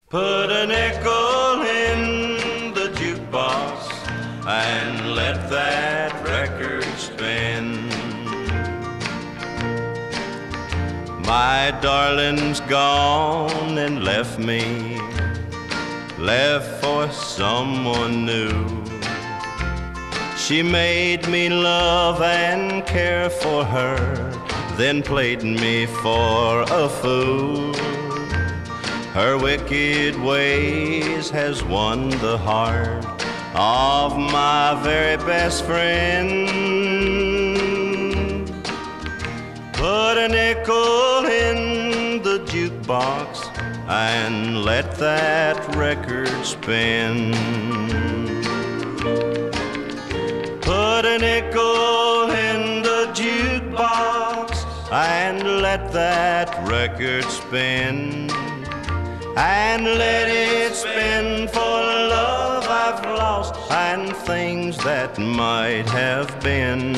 Put a nickel in the jukebox and let that record spin. My darling's gone and left me, left for someone new. She made me love and care for her, then played me for a fool. Her wicked ways has won the heart of my very best friend. Put a nickel in the jukebox and let that record spin. Put a nickel in the jukebox and let that record spin. And let it spin for love I've lost and things that might have been.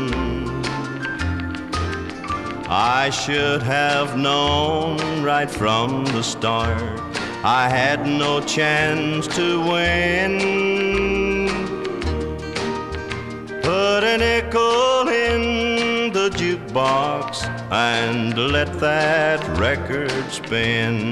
I should have known right from the start I had no chance to win. Put a nickel in the jukebox and let that record spin.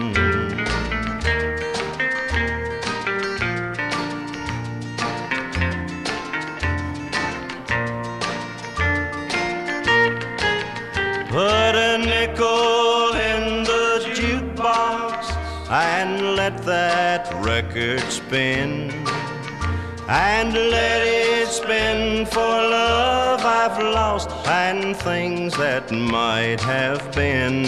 Put a nickel in the jukebox and let that record spin. And let it spin for love I've lost and things that might have been.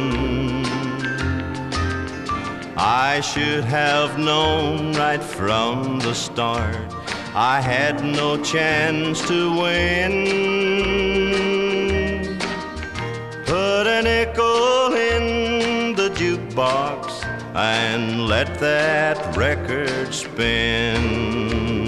I should have known right from the start I had no chance to win. Put a nickel in the jukebox and let that record spin.